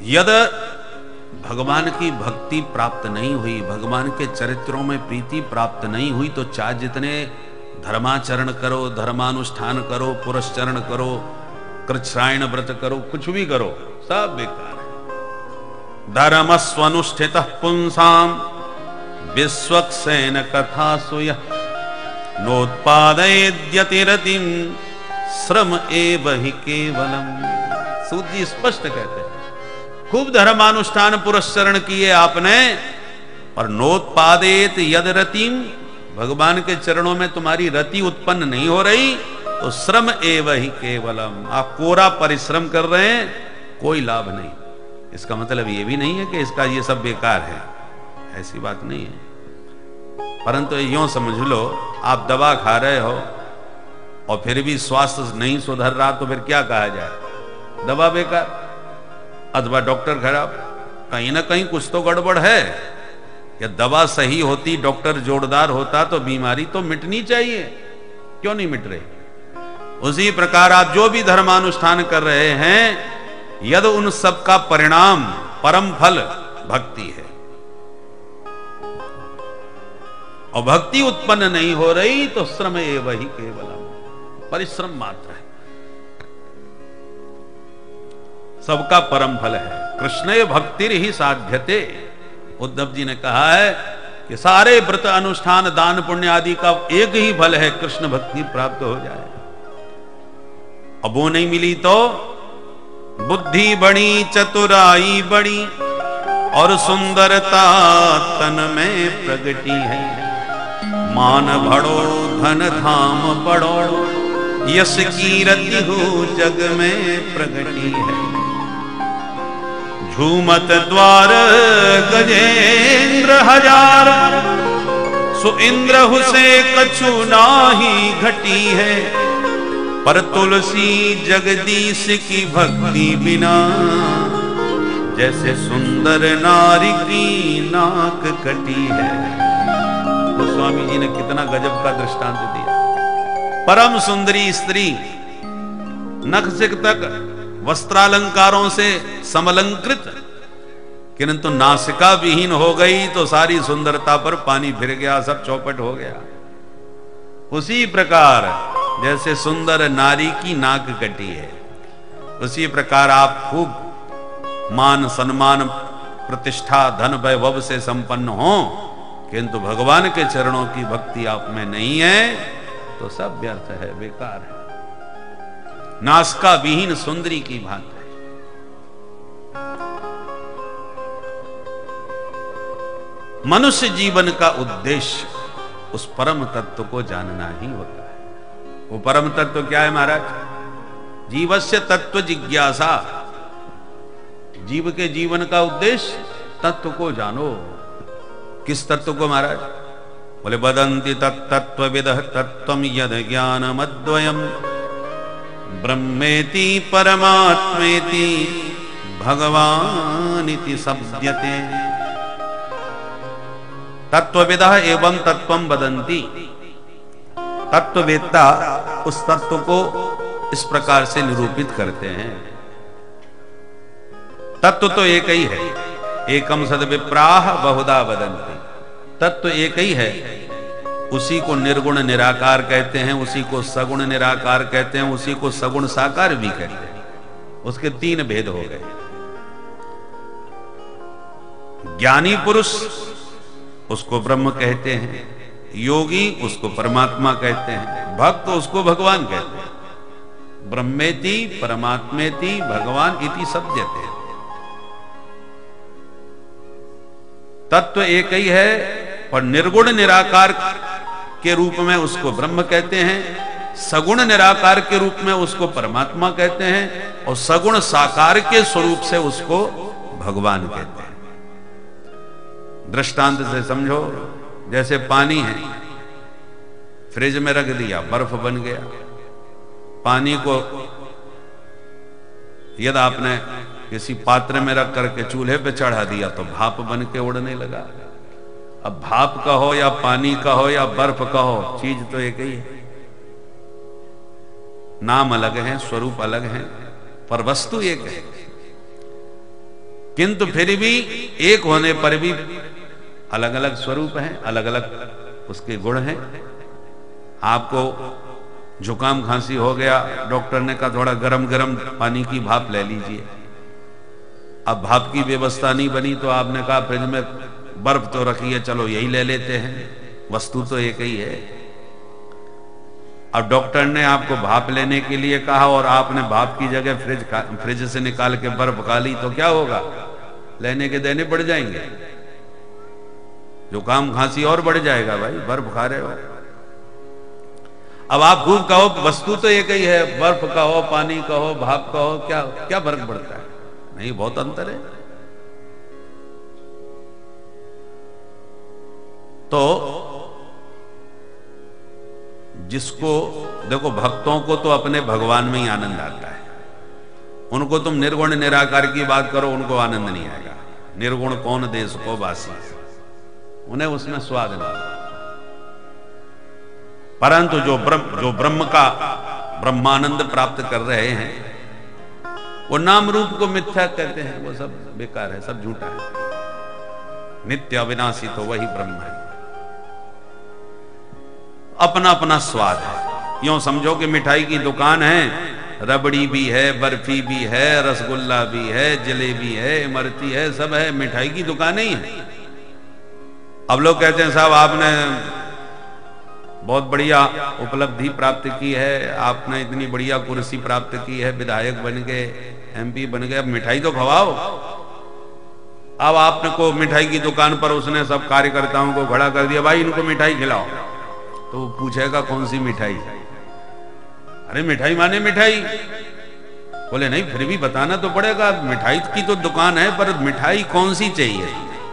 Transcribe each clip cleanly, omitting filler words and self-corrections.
यद भगवान की भक्ति प्राप्त नहीं हुई, भगवान के चरित्रों में प्रीति प्राप्त नहीं हुई, तो चाहे जितने धर्माचरण करो, धर्मानुष्ठान करो, पुरस्चरण करो, कृच्छ्रायण व्रत करो, कुछ भी करो, सब बेकार है। धर्मस्वनुष्ठित पुंसाम विश्वक्सेन कथा सुय नोत्पादयत्यतिरतिम श्रम एव हि केवलम। सूत जी स्पष्ट कहते हैं, खूब धर्मानुष्ठान पुरस्चरण किए आपने, पर नोत्पादेत यद रतिम, भगवान के चरणों में तुम्हारी रति उत्पन्न नहीं हो रही, तो श्रम एव ही केवलम, आप कोरा परिश्रम कर रहे हैं, कोई लाभ नहीं। इसका मतलब ये भी नहीं है कि इसका ये सब बेकार है, ऐसी बात नहीं है। परंतु यूं समझ लो, आप दवा खा रहे हो और फिर भी स्वास्थ्य नहीं सुधर रहा, तो फिर क्या कहा जाए? दवा बेकार, अथवा डॉक्टर खराब। कहीं ना कहीं कुछ तो गड़बड़ है। या दवा सही होती, डॉक्टर जोरदार होता, तो बीमारी तो मिटनी चाहिए, क्यों नहीं मिट रही? उसी प्रकार आप जो भी धर्मानुष्ठान कर रहे हैं, यदि उन सब का परिणाम, परम फल भक्ति है, और भक्ति उत्पन्न नहीं हो रही, तो श्रम एव हि केवलम, परिश्रम मात्र है। सबका परम फल है। कृष्ण भक्तिर ही साध्यते। उद्धव जी ने कहा है कि सारे व्रत अनुष्ठान दान पुण्य आदि का एक ही फल है, कृष्ण भक्ति प्राप्त हो जाए। अब वो नहीं मिली तो बुद्धि बड़ी, चतुराई बड़ी, और सुंदरता तन में प्रगटी है। मान भड़ो, धन धाम बड़ो, यश कीरति हो जग में प्रगटी है। झूमत द्वार गजेंद्र हजार, सो इंद्र हुसे कछु नाही घटी है। पर तुलसी जगदीश की भक्ति बिना, जैसे सुंदर नारी की नाक कटी है। तो स्वामी जी ने कितना गजब का दृष्टांत दिया। परम सुंदरी स्त्री, नख सिक तक वस्त्रालंकारों से समलंकृत, किंतु नासिका विहीन हो गई तो सारी सुंदरता पर पानी फिर गया, सब चौपट हो गया। उसी प्रकार जैसे सुंदर नारी की नाक कटी है, उसी प्रकार आप खूब मान सम्मान प्रतिष्ठा धन वैभव से संपन्न हो, किंतु भगवान के चरणों की भक्ति आप में नहीं है, तो सब व्यर्थ है, बेकार है। नासिका विहीन सुंदरी की भांति है। मनुष्य जीवन का उद्देश्य उस परम तत्व को जानना ही होता है। वो परम तत्व क्या है महाराज? जीवस्य तत्व जिज्ञासा। जीव के जीवन का उद्देश्य तत्व को जानो। किस तत्व को महाराज? बोले वदन्ति तत्तत्त्वविदः तत्त्वं यद् ज्ञानमद्वयम् ब्रह्मेति परमात्मेति भगवानिति शब्द्यते। तत्वविदः एवं तत्वं वदन्ति। तत्ववेत्ता उस तत्व को इस प्रकार से निरूपित करते हैं। तत्व तो एक ही है, एकम सद विप्राह बहुधा वदन्ति। तत्व एक ही है, उसी को निर्गुण निराकार कहते हैं, उसी को सगुण निराकार कहते हैं, उसी को सगुण साकार भी कहते हैं। उसके तीन भेद हो गए। ज्ञानी पुरुष उसको ब्रह्म कहते हैं, योगी उसको परमात्मा कहते हैं, भक्त उसको भगवान कहते हैं। ब्रह्मेति परमात्मेति भगवान इति शब्द्यते। तत्व एक ही है, पर निर्गुण निराकार के रूप में उसको ब्रह्म कहते हैं, सगुण निराकार के रूप में उसको परमात्मा कहते हैं, और सगुण साकार के स्वरूप से उसको भगवान कहते हैं। दृष्टांत से समझो, जैसे पानी है, फ्रिज में रख दिया, बर्फ बन गया। पानी को यदि आपने किसी पात्र में रख करके चूल्हे पे चढ़ा दिया तो भाप बन के उड़ने लगा। अब भाप का हो या पानी का हो या बर्फ का हो, चीज तो एक ही है। नाम अलग है, स्वरूप अलग है, पर वस्तु एक है। किंतु फिर भी एक होने पर भी अलग अलग स्वरूप हैं, अलग अलग उसके गुण हैं। आपको जुकाम खांसी हो गया, डॉक्टर ने कहा थोड़ा गरम गरम पानी की भाप ले लीजिए। अब भाप की व्यवस्था नहीं बनी तो आपने कहा फ्रिज में बर्फ तो रखी है, चलो यही ले लेते हैं, वस्तु तो एक ही है। अब डॉक्टर ने आपको भाप लेने के लिए कहा और आपने भाप की जगह फ्रिज से निकाल के बर्फ खा ली तो क्या होगा? लेने के देने बढ़ जाएंगे, जुकाम खांसी और बढ़ जाएगा भाई, बर्फ खा रहे हो। अब आप खूब कहो वस्तु तो एक ही है, बर्फ का हो, पानी का हो, भाप का हो, क्या क्या फर्क पड़ता है? नहीं, बहुत अंतर है। तो जिसको देखो, भक्तों को तो अपने भगवान में ही आनंद आता है। उनको तुम निर्गुण निराकार की बात करो, उनको आनंद नहीं आएगा। निर्गुण कौन देश को वासी, उन्हें उसमें स्वाद नहीं। परंतु जो ब्रह्म का ब्रह्मानंद प्राप्त कर रहे हैं, वो नाम रूप को मिथ्या कहते हैं, वो सब बेकार है, सब झूठा है। नित्य अविनाशी तो वही ब्रह्म है। अपना अपना स्वाद है। यूं समझो कि मिठाई की दुकान है, रबड़ी भी है, बर्फी भी है, रसगुल्ला भी है, जलेबी है, इमरती है, सब है, मिठाई की दुकान ही है। अब लोग कहते हैं साहब आपने बहुत बढ़िया उपलब्धि प्राप्त की है, आपने इतनी बढ़िया कुर्सी प्राप्त की है, विधायक बन गए, एमपी बन गए, अब मिठाई तो खवाओ। अब आपने को मिठाई की दुकान पर उसने सब कार्यकर्ताओं को खड़ा कर दिया, भाई इनको मिठाई खिलाओ। तो वो पूछेगा कौन सी मिठाई? अरे मिठाई माने मिठाई। बोले नहीं, फिर भी बताना तो पड़ेगा, मिठाई की तो दुकान है, पर मिठाई कौन सी चाहिए?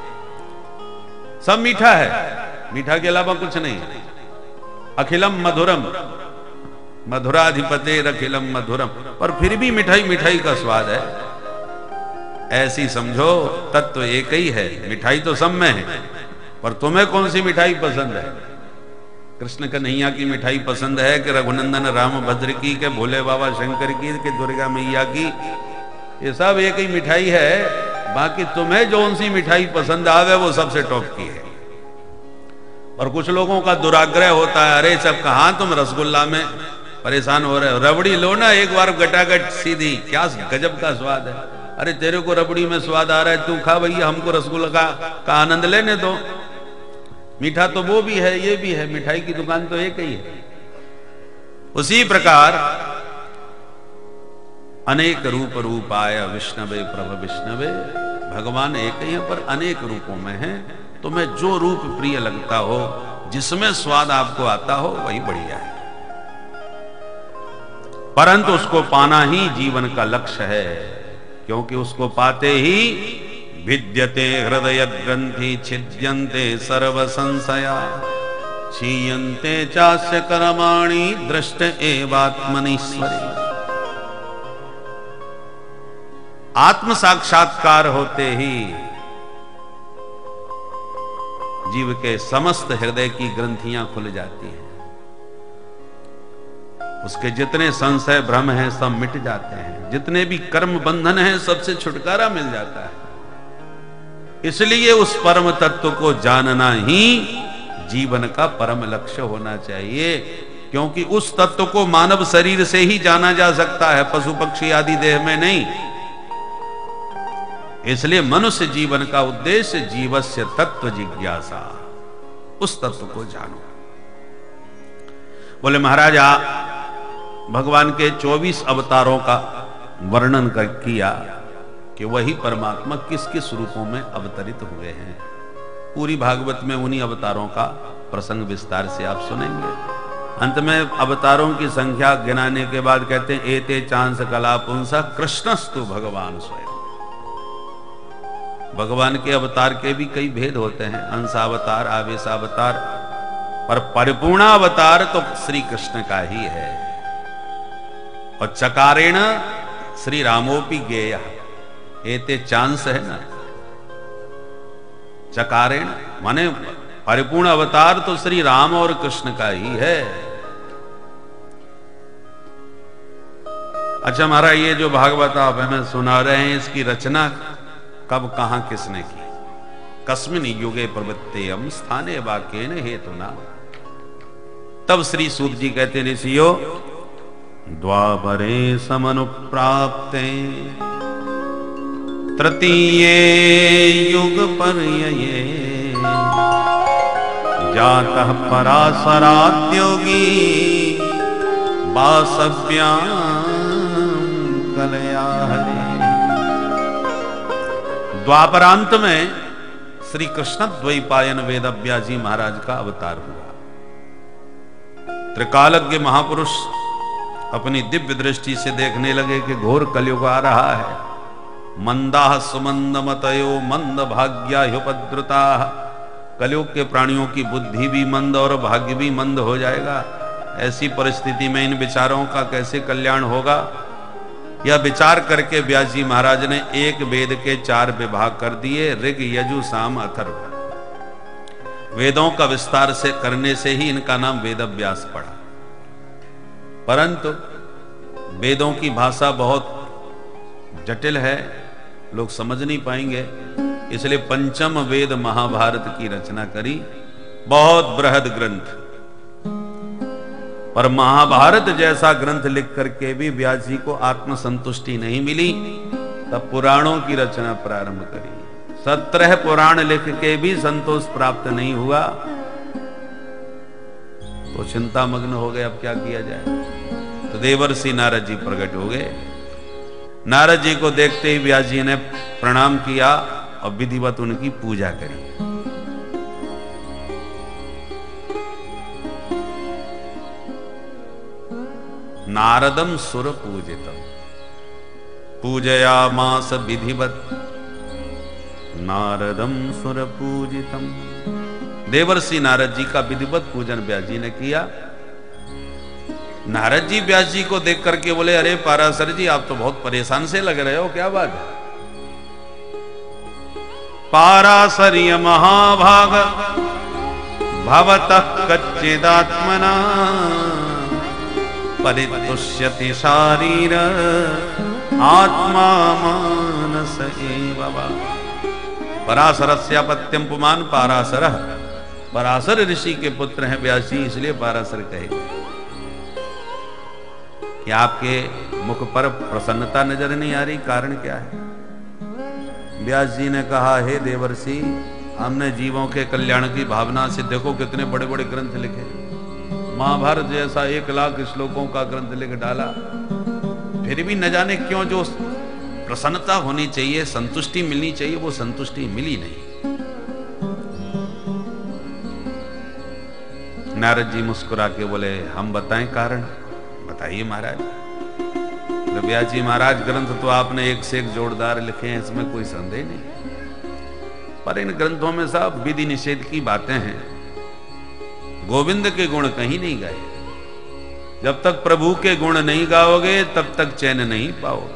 सब मीठा है, मीठा के अलावा कुछ नहीं। अखिलम मधुरम मधुराधिपते अखिलम मधुरम, पर फिर भी मिठाई मिठाई का स्वाद है। ऐसी समझो तत्व एक ही है, मिठाई तो सब में है, पर तुम्हें कौन सी मिठाई पसंद है? कृष्ण कन्हैया की मिठाई पसंद है कि रघुनंदन राम भद्र की, के भोले बाबा शंकर की, के दुर्गा मैया की? ये सब एक ही मिठाई है। बाकी तुम्हें जो सी मिठाई पसंद आवे वो सबसे टॉप की है। और कुछ लोगों का दुराग्रह होता है, अरे सब कहां तुम रसगुल्ला में परेशान हो रहे हो, रबड़ी लो ना एक बार गटागट सीधी, क्या गजब का स्वाद है। अरे तेरे को रबड़ी में स्वाद आ रहा है, तू खा भैया, हमको रसगुल्ला का आनंद लेने दो। मीठा तो वो भी है, ये भी है, मिठाई की दुकान तो एक ही है। उसी प्रकार अनेक रूप रूपाय विष्णवे प्रभ विष्णवे, भगवान एक ही है पर अनेक रूपों में है। तुम्हें जो रूप प्रिय लगता हो, जिसमें स्वाद आपको आता हो, वही बढ़िया है। परंतु उसको पाना ही जीवन का लक्ष्य है, क्योंकि उसको पाते ही विद्यते हृदय ग्रंथि छिद्यन्ते सर्व संशया क्षीयन्ते चास्य कर्माणि दृष्ट एवात्मनीश्वरी। आत्म साक्षात्कार होते ही जीव के समस्त हृदय की ग्रंथियां खुल जाती हैं, उसके जितने संशय भ्रम हैं सब मिट जाते हैं, जितने भी कर्म बंधन हैं सबसे छुटकारा मिल जाता है। इसलिए उस परम तत्व को जानना ही जीवन का परम लक्ष्य होना चाहिए, क्योंकि उस तत्व को मानव शरीर से ही जाना जा सकता है, पशु पक्षी आदि देह में नहीं। इसलिए मनुष्य जीवन का उद्देश्य जीवस्य तत्व जिज्ञासा, उस तत्व को जानो। बोले महाराज भगवान के 24 अवतारों का वर्णन किया कि वही परमात्मा किस किस रूपों में अवतरित हुए हैं। पूरी भागवत में उन्हीं अवतारों का प्रसंग विस्तार से आप सुनेंगे। अंत में अवतारों की संख्या गिनाने के बाद कहते हैं एते चांस कला पुंसा कृष्णस्तु भगवान स्वयं। भगवान के अवतार के भी कई भेद होते हैं, अंशावतार, आवेशावतार, पर परिपूर्ण अवतार तो श्री कृष्ण का ही है। और चकारेण श्री रामोपि गेय, एते चांस है ना, चकारेण माने परिपूर्ण अवतार तो श्री राम और कृष्ण का ही है। अच्छा महाराज, ये जो भागवत आप हमें सुना रहे हैं, इसकी रचना कब कहां किसने की। कस्मिन युगे प्रवृत्तेयम स्थाने वाक्येन हेतुना। तब श्री सूत जी कहते ऋषियो द्वापरे समनुप्राप्ते तृतीये युग पर्यये जातः पराशराद्योगी वासव्यां कलया हरे। द्वापरांत में श्री कृष्ण द्वैपायन वेदव्यास जी महाराज का अवतार हुआ। त्रिकालज्ञ महापुरुष अपनी दिव्य दृष्टि से देखने लगे कि घोर कलयुग आ रहा है। मंदाः सुमंदमतयो मंद भाग्याह्युपद्रुता। कलयुग के प्राणियों की बुद्धि भी मंद और भाग्य भी मंद हो जाएगा। ऐसी परिस्थिति में इन विचारों का कैसे कल्याण होगा, यह विचार करके व्यास जी महाराज ने एक वेद के 4 विभाग कर दिए, ऋग यजु साम अथर्व। वेदों का विस्तार से करने से ही इनका नाम वेदव्यास पड़ा। परंतु वेदों की भाषा बहुत जटिल है, लोग समझ नहीं पाएंगे, इसलिए पंचम वेद महाभारत की रचना करी, बहुत बृहद ग्रंथ। पर महाभारत जैसा ग्रंथ लिख करके भी व्यास जी को आत्मसंतुष्टि नहीं मिली, तब पुराणों की रचना प्रारंभ करी। 17 पुराण लिख के भी संतोष प्राप्त नहीं हुआ, तो चिंता मग्न हो गए, अब क्या किया जाए। तो देवर्षि नारद जी प्रकट हो गए। नारद जी को देखते ही व्यास जी ने प्रणाम किया और विधिवत उनकी पूजा करी। नारदम सुर पूजितम पूजयामास विधिवत नारदम सुर पूजितम। देवर्षि नारद जी का विधिवत पूजन व्यास जी ने किया। नारद जी व्यास जी को देख करके बोले, अरे पाराशर जी आप तो बहुत परेशान से लग रहे हो, क्या बात है। पाराशर्य महाभाग भवतः कच्चिदात्मना परितुष्यति शारीर आत्मा मानस एव वा। पराशरस्यापत्यम पुमान पाराशरः। पराशर ऋषि के पुत्र हैं व्यास जी, इसलिए पाराशर कहे। कि आपके मुख पर प्रसन्नता नजर नहीं आ रही, कारण क्या है। व्यास जी ने कहा, हे देवर्षि, हमने जीवों के कल्याण की भावना से देखो कितने बड़े बड़े ग्रंथ लिखे। महाभारत जैसा 1 लाख श्लोकों का ग्रंथ लिख डाला, फिर भी न जाने क्यों जो प्रसन्नता होनी चाहिए, संतुष्टि मिलनी चाहिए, वो संतुष्टि मिली नहीं। नारद जी मुस्कुरा के बोले, हम बताएं कारण। बताइए महाराज। तो व्यास जी महाराज, ग्रंथ तो आपने एक से एक जोरदार लिखे हैं, इसमें कोई संदेह नहीं, पर इन ग्रंथों में सब विधि निषेध की बातें हैं। गोविंद के गुण कहीं नहीं गाए। जब तक प्रभु के गुण नहीं गाओगे तब तक चैन नहीं पाओगे।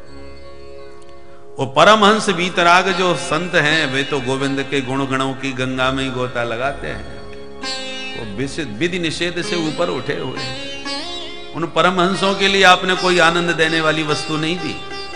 वो परमहंस वीतराग जो संत हैं, वे तो गोविंद के गुण गणों की गंगा में ही गोता लगाते हैं। वो विधि निषेध से ऊपर उठे हुए हैं। उन परमहंसों के लिए आपने कोई आनंद देने वाली वस्तु नहीं दी।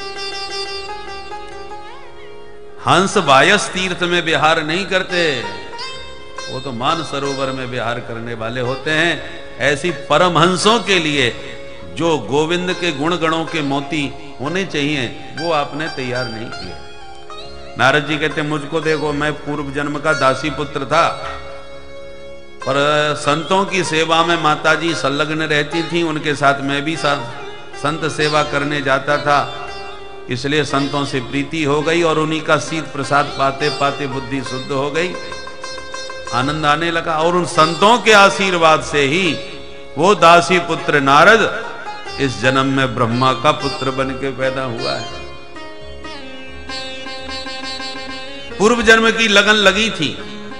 हंस बायस तीर्थ में विहार नहीं करते, वो तो मान सरोवर में विहार करने वाले होते हैं। ऐसी परमहंसों के लिए जो गोविंद के गुण गणों के मोती होने चाहिए, वो आपने तैयार नहीं किए। नारद जी कहते, मुझको देखो, मैं पूर्व जन्म का दासी पुत्र था, पर संतों की सेवा में माताजी संलग्न रहती थी, उनके साथ मैं भी संत सेवा करने जाता था, इसलिए संतों से प्रीति हो गई और उन्हीं का शीत प्रसाद पाते पाते बुद्धि शुद्ध हो गई, आनंद आने लगा। और उन संतों के आशीर्वाद से ही वो दासी पुत्र नारद इस जन्म में ब्रह्मा का पुत्र बन के पैदा हुआ है। पूर्व जन्म की लगन लगी थी।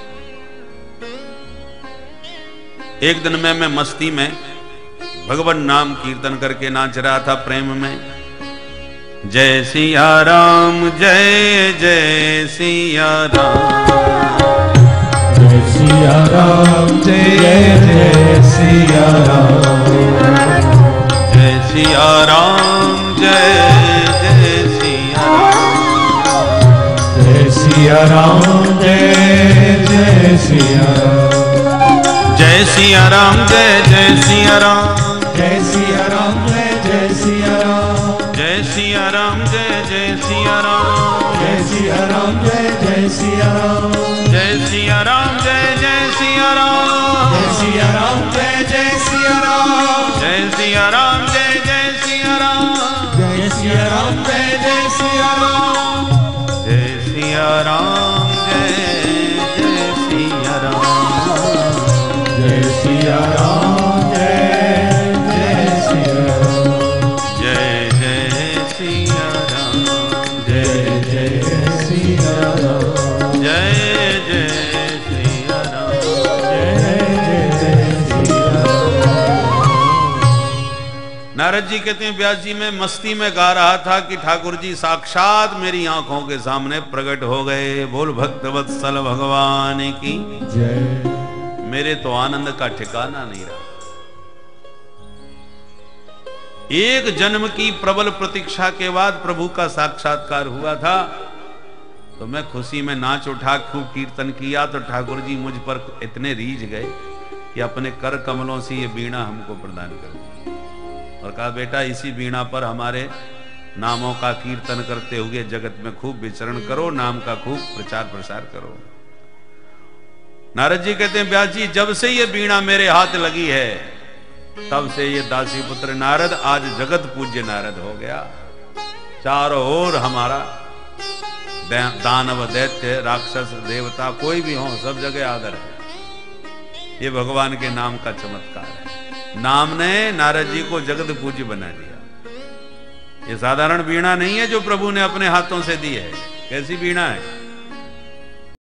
एक दिन में मैं मस्ती में भगवान नाम कीर्तन करके नाच रहा था प्रेम में। जय सिया राम, जय जय सिया राम, जय सिया राम, जय जय सिया राम, जय सिया राम, जय जय सिया राम, सिया राम जय जय सिया राम जय सिया राम जय जय सिया राम जय सिया राम जय जय सिया राम जय सिया राम जय जय सिया राम जय सिया राम जय जय सिया राम जय सिया राम जय जय सिया राम जय सिया राम जय जय सिया राम जय सिया राम जय जय सिया राम जय सिया राम जय जय सिया राम जय सिया राम जय जय सिया राम जय सिया राम जय जय सिया राम जय जय सिया राम जय जय सिया राम जय जय सिया राम जय जय सिया राम। नारद जी कहते हैं व्यास जी, मैं मस्ती में गा रहा था कि ठाकुर जी साक्षात मेरी आंखों के सामने प्रकट हो गए। बोल भक्तवत्सल भगवान की जय। मेरे तो आनंद का ठिकाना नहीं रहा। एक जन्म की प्रबल प्रतीक्षा के बाद प्रभु का साक्षात्कार हुआ था, तो मैं खुशी में नाच उठा, खूब कीर्तन किया, तो ठाकुर जी मुझ पर इतने रीझ गए कि अपने कर कमलों से ये वीणा हमको प्रदान कर दी और कहा, बेटा इसी वीणा पर हमारे नामों का कीर्तन करते हुए जगत में खूब विचरण करो, नाम का खूब प्रचार प्रसार करो। नारद जी कहते हैं व्यास जी, जब से ये वीणा मेरे हाथ लगी है तब से ये दासी पुत्र नारद आज जगत पूज्य नारद हो गया। चारों ओर हमारा दानव दैत्य राक्षस देवता कोई भी हो, सब जगह आदर है। ये भगवान के नाम का चमत्कार है। नाम ने नारद जी को जगत पूज्य बना दिया। ये साधारण वीणा नहीं है जो प्रभु ने अपने हाथों से दी है। कैसी वीणा है?